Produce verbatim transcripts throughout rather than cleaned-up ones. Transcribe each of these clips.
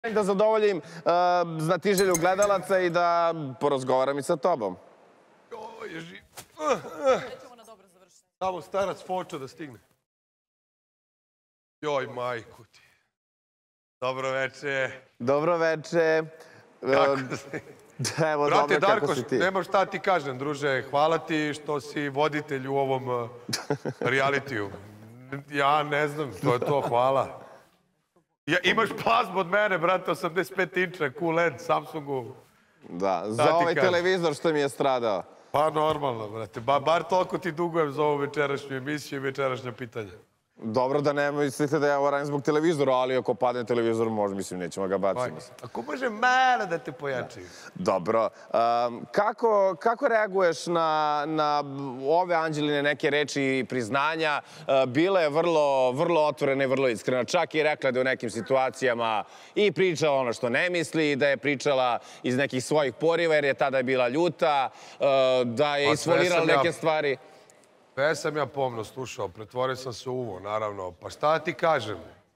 da zadovoljim uh, znatiželju gledalaca i da porazgovaram i sa tobom. Joj, je živ. Samo starac foča da stigne. Joj, majku ti. Dobro veče. Dobro veče. Kako si? Evo, Brate, dobro, kako Darko, si ti? nema šta ti kažem, druže. Hvala ti što si voditelj u ovom uh, realitiju. Ja ne znam, to je to, hvala. Ja, imaš plazmu od mene, brate, osamdeset pet inča, Q L E D, Samsungu. Da, za ovaj televizor što mi je stradao. Pa normalno, brate. Ba, bar toliko ti dugujem za ovu večerašnju emisiju i večerašnja pitanja. Dobro da ne mislite da ja ovo radim zbog televizora, ali ako padne televizor, možda, mislim, nećemo ga baciti. Ako može malo da te pojačaju. Dobro. Um, kako, kako reaguješ na, na ove Anđeline neke reči i priznanja? Uh, bila je vrlo, vrlo otvorena i vrlo iskrena. Čak i rekla da je u nekim situacijama i pričala ono što ne misli, da je pričala iz nekih svojih poriva, jer je tada bila ljuta, uh, da je isfolirala neke stvari. Sve sam ja pomno slušao, pretvorio sam se u uvo, naravno. Pa šta ti kažem?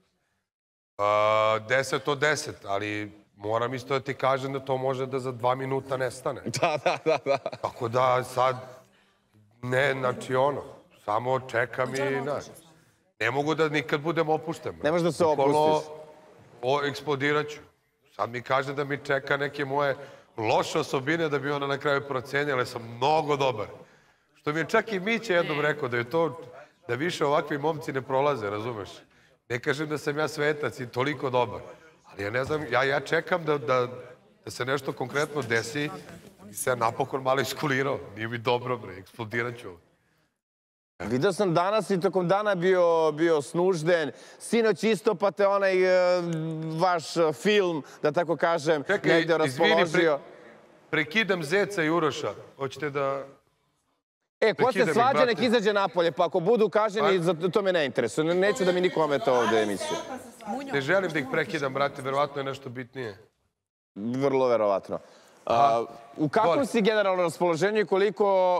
Deset od deset, ali moram isto da ti kažem da to može da za dva minuta nestane. Da, da, da, da. Tako da sad, ne, znači ono, samo čekam i, znaš, ne mogu da nikad budem opušten. Ne možeš da se opustiš. Eksplodirat ću. Sad mi kaže da mi čeka neke moje loše osobine da bi ona na kraju procenila, ali sam mnogo dobar. Što mi je čak i Mića jednom rekao, da je to, da više ovakvi momci ne prolaze, razumeš? Ne kažem da sam ja svetac i toliko dobar, ali ja ne znam, ja, ja čekam da, da, da se nešto konkretno desi i se napokon malo iskulirao. Nije mi dobro, bre, eksplodirat ću. Vidio sam danas i tokom dana bio, bio snužden. Sinoć isto, pa te onaj uh, vaš film, da tako kažem, čekaj, negde raspoložio. Izvini, pre, prekidam Zeca i Uroša. Hoćete da... E, ko se svađa, nek izađe napolje, pa ako budu kažnjeni, to me ne interesuje. Neću da mi niko ometa ovde emisiju. Ne želim da ih prekidam, brate, verovatno je nešto bitnije. Vrlo verovatno. U kakvom si generalno raspoloženju i koliko...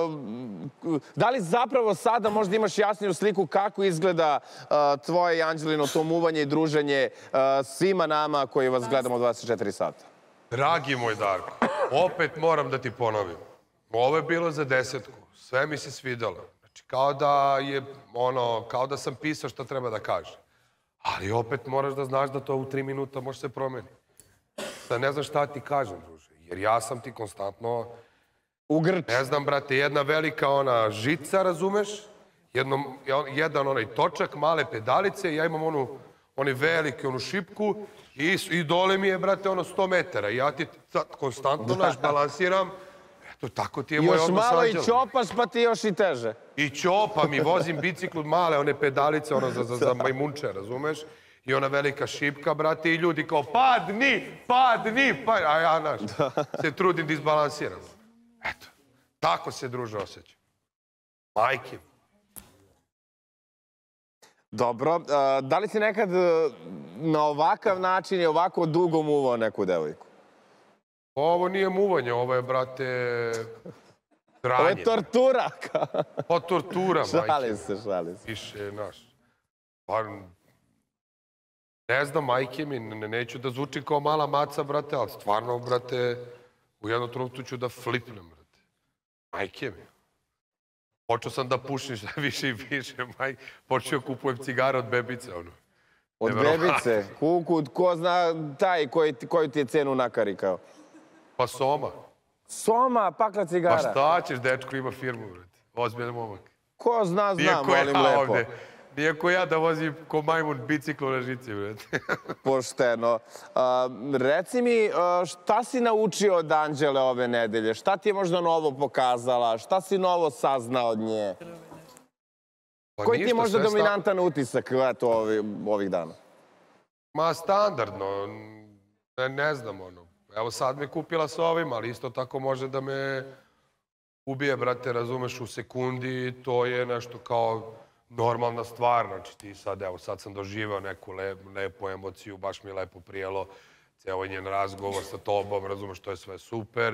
Da li zapravo sada možda imaš jasniju sliku kako izgleda tvoje i Anđelino to muvanje i druženje svima nama koji vas gledamo dvadeset četiri sata? Dragi moj Darko, opet moram da ti ponovim. Ovo je bilo za desetku. Sve mi se svidalo. Znači, kao da je, ono, kao da sam pisao što treba da kaže. Ali opet moraš da znaš da to u tri minuta može se promeni. Da ne znam šta ti kažem, druže. Jer ja sam ti konstantno... Ugrč. Ne znam, brate, jedna velika ona žica, razumeš? Jedno, jedan onaj točak, male pedalice i ja imam onu, oni veliki, onu šipku i, i dole mi je, brate, ono sto metara. I ja ti konstantno naš balansiram. Eto, tako ti je moj odnos Još malo Anđela. i čopaš, pa ti još i teže. I čopam i vozim biciklu male, one pedalice, ono za, za, za majmunče, razumeš? I ona velika šipka, brate, i ljudi kao padni, padni, pa a ja, znaš, se trudim da izbalansiram. Eto, tako se, druže, osjećam. Majke. Dobro, da li si nekad na ovakav način i ovako dugo muvao neku devojku? Ovo nije muvanje, ovo je, brate, dranje. Ovo je tortura. Pa tortura, majke. Šalim se, šalim se. Više, znaš, pa... Ne znam, majke mi, neću da zvučim kao mala maca, brate, ali stvarno, brate, u jednom trenutku ću da flipnem, brate. Majke mi. Počeo sam da pušim sve više i više, majke. Počeo kupujem cigare od bebice, ono. Od bebice? Kuku, ko zna taj koju ti je cenu nakarikao? Pa Soma. Soma, pakla cigara. Pa šta ćeš, dečko ima firmu, brate. Ozbiljan momak. Ko zna, znam, volim lepo. Nijeko ja da vozim ko majmun biciklu na žici, brate. Pošteno. Reci mi, šta si naučio od Anđele ove nedelje? Šta ti je možda novo pokazala? Šta si novo saznao od nje? Koji ti je možda dominantan utisak ovih dana? Ma, standardno. Ne znam, ono. Evo sad me kupila sa ovim, ali isto tako može da me ubije, brate, razumeš, u sekundi. To je nešto kao... normalna stvar, znači ti sad, evo, sad sam doživeo neku lepu emociju, baš mi je lepo prijelo ceo njen razgovor sa tobom, razumeš, to je sve super.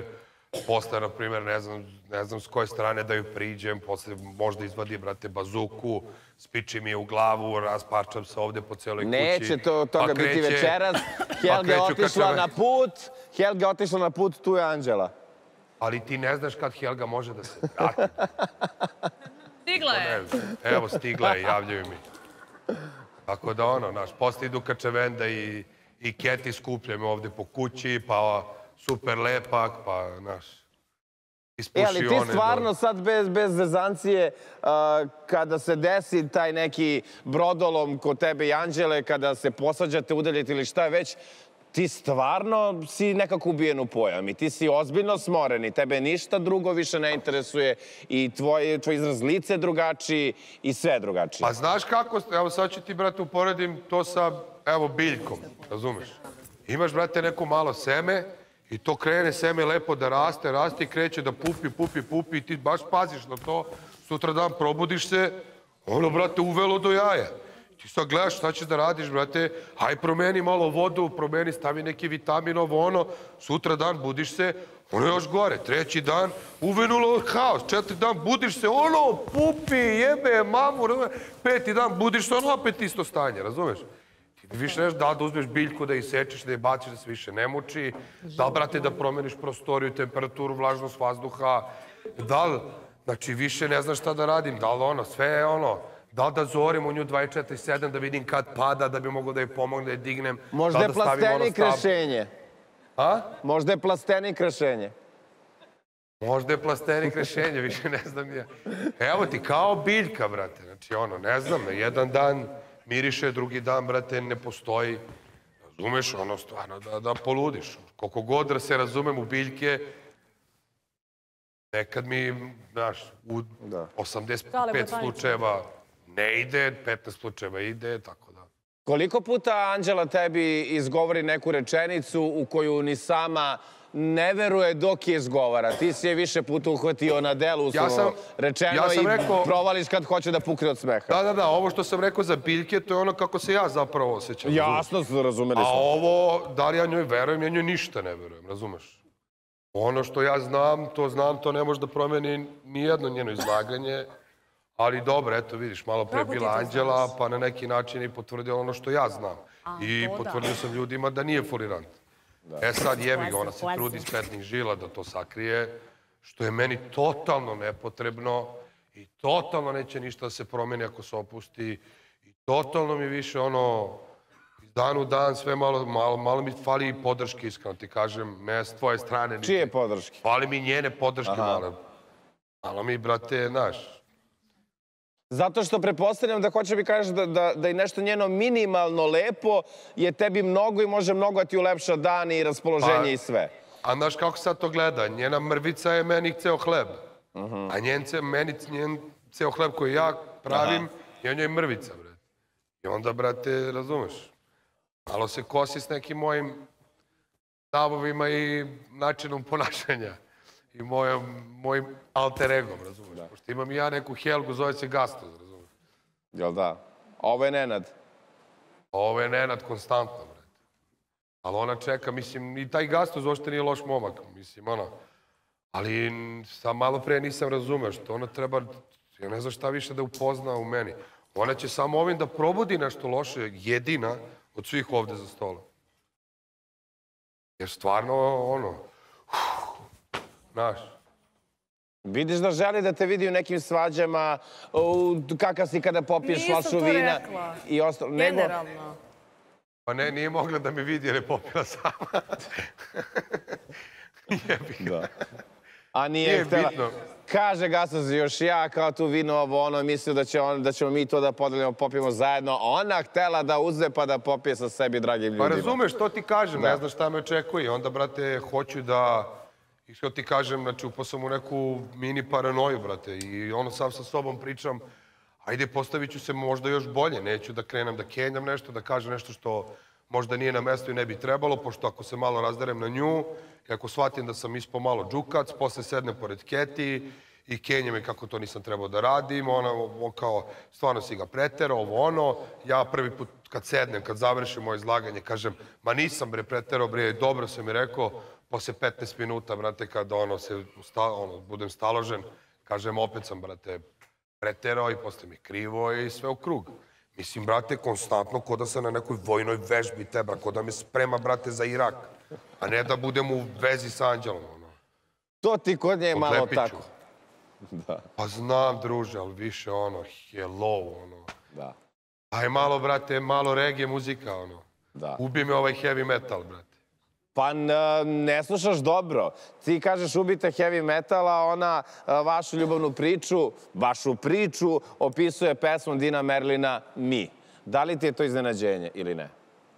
posle, na primjer, ne znam, ne znam s koje strane da ju priđem, posle možda izvadi, brate, bazuku, spiči mi je u glavu, rasparčam se ovde po celoj kući. Neće to, toga pa biti kreće, večeras. Helga je pa otišla kačeve... na put, Helga je otišla na put, tu je Anđela. Ali ti ne znaš kad Helga može da se vrati. Stigla je. Evo, stigla je, javljaju mi. Tako da ono, naš, posle idu Kačevenda i, i Keti skupljamo ovde po kući, pa super lepak, pa, naš, ispuši E, ali ti one stvarno do... sad bez, bez zezancije, uh, kada se desi taj neki brodolom kod tebe i Anđele, kada se posađate, udaljite ili šta je već, ti stvarno si nekako ubijen u pojam i ti si ozbiljno smoren i tebe ništa drugo više ne interesuje i tvoj, tvoj izraz lice je drugačiji i sve je drugačije. Pa znaš kako, evo sad ću ti, brate, uporedim to sa, evo, biljkom, razumeš? Imaš, brate, neko malo seme i to krene seme lepo da raste, raste i kreće da pupi, pupi, pupi i ti baš paziš na to, sutra dan probudiš se, ono, brate, uvelo do jaja. Ti sad gledaš šta ćeš da radiš, brate, haj promeni malo vodu, promeni, stavi neki vitamin, ovo ono, sutra dan budiš se, ono još gore, treći dan, uvenulo haos, četiri dan budiš se, ono, pupi, jebe, mamu, peti dan budiš se, ono opet isto stanje, razumeš? Ti više neš da da uzmeš biljku, da isečeš, da je baciš, da se više ne muči, da li, brate, da promeniš prostoriju, temperaturu, vlažnost vazduha, da li, znači, više ne znaš šta da radim, da li ono, sve je ono, da li da zorim u nju dvadeset četiri sedam da vidim kad pada, da bi mogao da je pomogne, da je dignem. Možda je plastenik rešenje. A? Možda je plastenik rešenje. Možda je plastenik rešenje, više ne znam ja. Evo ti, kao biljka, brate. Znači, ono, ne znam, jedan dan miriše, drugi dan, brate, ne postoji. Razumeš, ono, stvarno, da, da poludiš. Koliko god da se razumem u biljke, nekad mi, znaš, u osamdeset pet slučajeva ne ide, petnaest slučajeva ide, tako da. Koliko puta Anđela tebi izgovori neku rečenicu u koju ni sama ne veruje dok je izgovara? Ti si je više puta uhvatio na delu, uslovno rečeno, i provališ kad hoće da pukne od smeha. Da, da, da, ovo što sam rekao za biljke, to je ono kako se ja zapravo osjećam. Jasno, razumeli smo. A ovo, da li ja njoj verujem, ja njoj ništa ne verujem, razumeš? Ono što ja znam, to znam, to ne može da promeni nijedno njeno izlaganje. Ali dobro, eto vidiš, malo pre je bila Anđela, pa na neki način i potvrdila ono što ja znam. I potvrdio sam ljudima da nije folirant. E sad jebi ga, ona se trudi iz petnih žila da to sakrije, što je meni totalno nepotrebno i totalno neće ništa da se promeni ako se opusti. I totalno mi više ono, iz dan u dan sve malo, malo, malo mi fali i podrške, iskreno ti kažem, ne s tvoje strane. Čije podrške? Fali mi njene podrške malo. Malo mi, brate, znaš. Zato što pretpostavljam da hoće mi kažeš da, da, da je nešto njeno minimalno lepo, je tebi mnogo i može mnogo da ti ulepša dan i raspoloženje pa, i sve. A znaš kako sad to gleda? Njena mrvica je meni ceo hleb. Uh -huh. A njen, ce, meni, njen ceo hleb koji ja pravim je njoj mrvica, brate. I onda, brate, razumeš? Malo se kosi s nekim mojim stavovima i načinom ponašanja. I mojom, mojim alter egom, razumeš? Da. Pošto imam i ja neku Helgu, zove se Gastos, razumeš? Jel da? Ovo je Nenad. Ovo je Nenad konstantno, brate. Ali ona čeka, mislim, i taj Gastos uopšte nije loš momak, mislim, ono. Ali sam malo pre nisam razumeo što ona treba, ja ne znam šta više da upozna u meni. Ona će samo ovim da probudi nešto loše, jedina od svih ovde za stolom. Jer stvarno, ono, znaš. Vidiš da želi da te vidi u nekim svađama, kakav si kada popiješ flašu vina. Nisam to rekla. Generalno. Pa ne, nije mogla da me vidi jer je popila sama. Jebi ga. A nije htjela. Kaže Gastos, još ja kao tu vino ovo ono, mislio da, će on, da ćemo mi to da podelimo, popijemo zajedno. Ona htjela da uzme pa da popije sa sebi, dragim ljudima. Pa razumeš, to ti kažem, ne znaš šta me očekuje. Onda, brate, hoću da... I što ti kažem, znači, upao sam u neku mini paranoju, brate. I ono, sam sa sobom pričam, ajde, postavit ću se možda još bolje. Neću da krenem da kenjam nešto, da kažem nešto što možda nije na mestu i ne bi trebalo, pošto ako se malo razderem na nju, i ako shvatim da sam ispao malo džukac, posle sednem pored Keti i kenjam je kako to nisam trebao da radim, ona on kao, stvarno si ga preterao, ovo ono, ja prvi put kad sednem, kad završim moje izlaganje, kažem, ma nisam bre preterao, bre, dobro sam mi rekao, posle petnaest minuta, brate, kada ono se, ono, budem staložen, kažem, opet sam, brate, preterao i posle mi krivo i sve u krug. Mislim, brate, konstantno, ko da sam na nekoj vojnoj vežbi tebra, ko da me sprema, brate, za Irak, a ne da budem u vezi sa Anđelom, ono. To ti kod nje je malo Odlepiću. tako. Da. Pa znam, druže, ali više ono, hello, ono. Da. Aj malo, brate, malo reggae muzika, ono. Da. Ubi me ovaj heavy metal, brate. Pa n- ne slušaš dobro. Ti kažeš ubite heavy metala, ona a, vašu ljubavnu priču, vašu priču opisuje pesmom Dina Merlina Mi. Da li ti je to iznenađenje ili ne?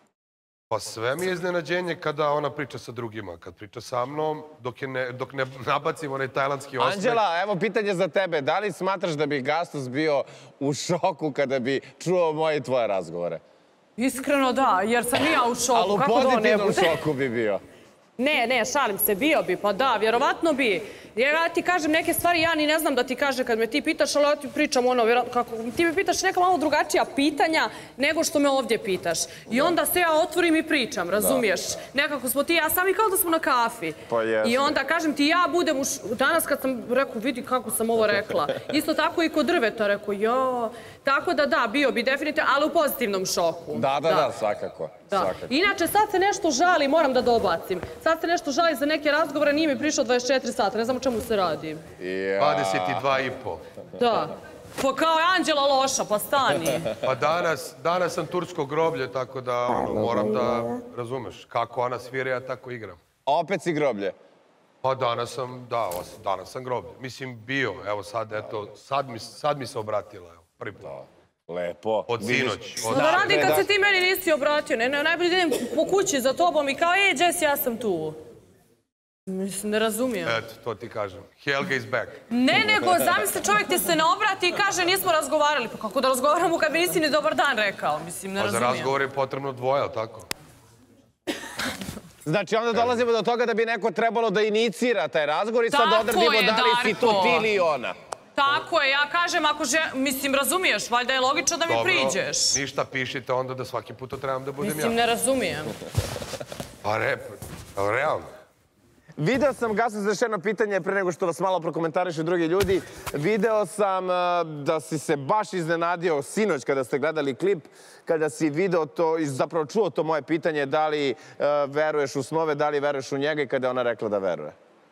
Pa sve mi je iznenađenje kada ona priča sa drugima. Kad priča sa mnom, dok, je ne, dok ne nabacim onaj tajlandski osmeh. Anđela, evo pitanje za tebe. Da li smatraš da bi Gastos bio u šoku kada bi čuo moje i tvoje razgovore? Iskreno da, jer sam i ja u šoku. Ali u Kako da on ne pozitivnom bude? šoku bi bio. Ne, ne, šalim se, bio bi, pa da, vjerovatno bi. Jer ja ti kažem neke stvari, ja ni ne znam da ti kaže kad me ti pitaš, ali ja ti pričam ono, vjerojatno, kako, ti mi pitaš neka malo drugačija pitanja nego što me ovdje pitaš. I onda se ja otvorim i pričam, razumiješ? Nekako smo ti, ja sami kao da smo na kafi. Pa jesmo. I onda kažem ti, ja budem u š... Danas kad sam rekao, vidi kako sam ovo rekla. Isto tako i kod drveta, rekao, ja... Tako da da, bio bi definitivno, ali u pozitivnom šoku. Da, da, da, svakako. Da. svakako. Inače, sad se nešto žali, moram da dobacim. Sad se nešto žali za neke razgovore, nije mi prišao dvadeset četiri sata, ne znam o čemu se radi. Ja. dvadeset dva i po. Da. Pa kao je Anđela loša, pa stani. Pa danas, danas sam tursko groblje, tako da ono, moram da razumeš. Kako ona svira, ja tako igram. Opet si groblje. Pa danas sam, da, os- danas sam groblje. Mislim, bio, evo sad, eto, sad mi, sad mi se obratila, evo, prvi put. Lepo. Od Vidiš- sinoć. Od... Da radim kad da. se ti meni nisi obratio. Ne, ne, najbolje da idem po kući za tobom i kao, ej, Jess, ja sam tu. Mislim, ne razumijem. Eto, to ti kažem. Helga is back. Ne, nego, zamisli, čovjek ti se ne obrati i kaže, nismo razgovarali. Pa kako da razgovaramo kad mi nisi ni dobar dan rekao? Mislim, ne Pa za razumijem. razgovor je potrebno dvoje, ali tako? Znači, onda dolazimo do toga da bi neko trebalo da inicira taj razgovor i sad Tako odredimo je, da li si to Darko. ti ili ona. Tako je, ja kažem, ako že... Mislim, razumiješ, valjda je logično da mi priđeš. Ništa pišite onda da svaki put to trebam da budem Mislim, ja. ne razumijem. Pa re, pa realno. Video sam, Gastos, za još jedno pitanje pre nego što vas malo prokomentarišu drugi ljudi. Video sam uh, da si se baš iznenadio sinoć kada ste gledali klip, kada si video to i zapravo čuo to moje pitanje da li uh, veruješ u snove, da li veruješ u njega i kada je ona rekla da veruje.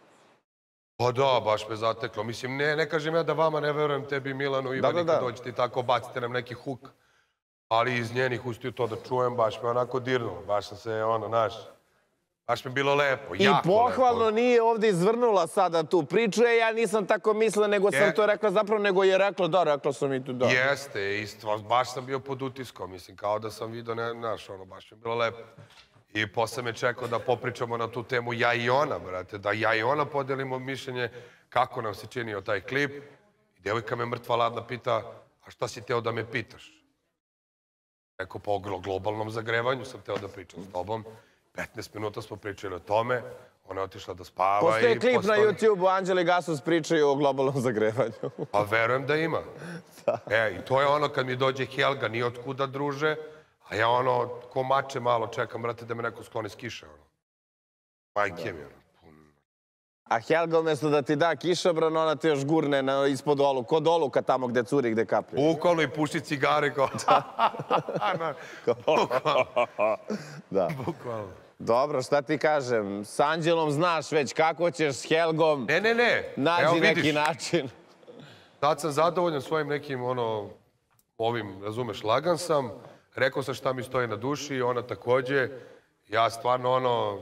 Pa da, baš me zateklo. Mislim, ne, ne kažem ja da vama ne verujem, tebi, Milanu, Ivani, da, da. kad dođete i tako bacite nam neki huk. Ali iz njenih ustiju to da čujem, baš me onako dirnulo. Baš sam se, ono, naš, baš mi je bilo lepo, I jako pohvalno lepo. nije ovdje izvrnula sada tu priču, e, ja nisam tako mislila, nego sam Je. to rekla zapravo, nego je rekla da, rekla sam i tu da. Jeste, isto, baš sam bio pod utiskom, mislim, kao da sam vidio, ne, znaš, ono, baš mi je bilo lepo. I posle me čekao da popričamo na tu temu ja i ona, brate, da ja i ona podelimo mišljenje kako nam se činio taj klip. I devojka me mrtva ladna pita, a šta si teo da me pitaš? Rekao, po globalnom zagrevanju sam teo da pričam s tobom. petnaest minuta smo pričali o tome, ona je otišla da spava. Postoji i klip posle na toga- YouTube-u, Anđela i Gastos pričaju o globalnom zagrevanju. Pa verujem da ima. E, i to je ono kad mi dođe Helga, nije otkuda druže, a ja ono, ko mače malo čekam, brate, da me neko skloni s kiše, ono. Majke mi, ono. A Helga umjesto da ti da kišobran, ona te još gurne na, ispod olu, kod oluka tamo gde curi, gde kaplje. Bukvalno i puši cigare, kao... Na, Bukvalno. Da. Bukvalno. Dobro, šta ti kažem, s Anđelom znaš već kako ćeš, s Helgom Ne, ne, ne. nađi Evo neki vidiš, način. sad sam zadovoljan svojim nekim, ono, ovim, razumeš, lagan sam. Rekao sam šta mi stoji na duši, ona takođe. Ja stvarno, ono,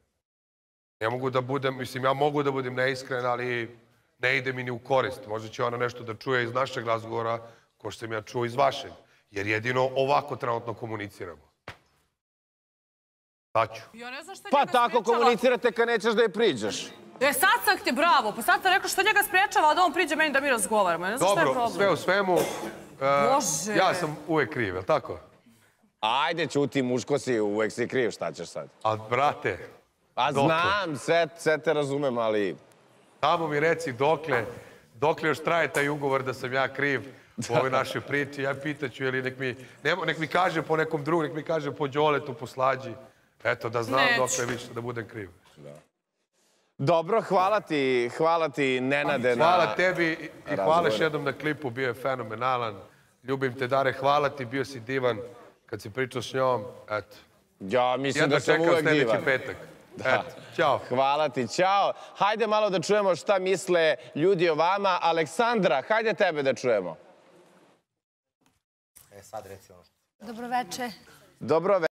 ne mogu da budem, mislim, ja mogu da budem neiskren, ali ne ide mi ni u korist. Možda će ona nešto da čuje iz našeg razgovora, ko što sam ja čuo iz vašeg. Jer jedino ovako trenutno komuniciramo. Taću. Ja ne znam šta Pa njega tako sprečava. komunicirate kad nećeš da je priđeš. E, sad sam ti bravo, pa sad sam rekao što njega sprečava da on priđe meni da mi razgovaramo. Ja ne znam šta je Dobro, problem. sve u svemu, e, Bože. ja sam uvek kriv, je li tako? Ajde, čuti, muško si, uvek si kriv, šta ćeš sad? A, brate, A dokle? znam, sve, sve te razumem, ali... Tamo mi reci dokle, dokle još traje taj ugovor da sam ja kriv u ovoj našoj priči. Ja pitaću, ili nek mi, nemo, nek mi kaže po nekom drugom, nek mi kaže po Đoletu, po Slađi. Eto, da znam Neću. dokle više da budem kriv. Dobro, hvala ti, hvala ti, Nenade. Hvala tebi i hvala još jednom na klipu, bio je fenomenalan. Ljubim te, Dare, hvala ti, bio si divan kad si pričao s njom. Eto. Ja mislim Jedva da sam čekam uvek divan. sljedeći petak. Eto, ćao. Hvala ti, ćao. Hajde malo da čujemo šta misle ljudi o vama. Aleksandra, hajde tebe da čujemo. E sad reci ono što... Dobroveče. Dobro